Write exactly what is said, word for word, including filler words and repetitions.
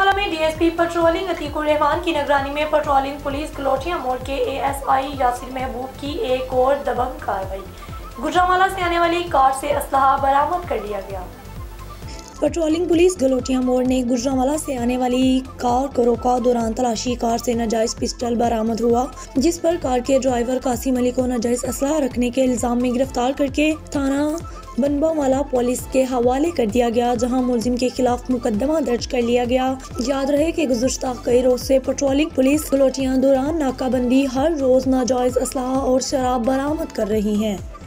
गुजरांवाला में DSP patrolling Atiqur Rahman की निगरानी में पेट्रोलिंग पुलिस गलोटिया मोड़ के एएसआई यासिर महबूब की एक और दबंग कार्रवाई। गुजरांवाला से आने वाली कार से असलहा बरामद कर लिया गया। पेट्रोलिंग पुलिस गलोटिया मोड़ ने गुजरांवाला से आने वाली कार को रोका। दौरान तलाशी कार से नाजायज पिस्टल बरामद हुआ, जिस पर कार के ड्राइवर कासिम अली को नाजायज असलहा रखने के इल्जाम में गिरफ्तार करके थाना बनबावाला पुलिस के हवाले कर दिया गया, जहां मुलजिम के खिलाफ मुकदमा दर्ज कर लिया गया। याद रहे कि गुज़श्ता कई रोज से पेट्रोलिंग पुलिस गलोटिया दौरान नाकाबंदी हर रोज नाजायज असलहा और शराब बरामद कर रही है।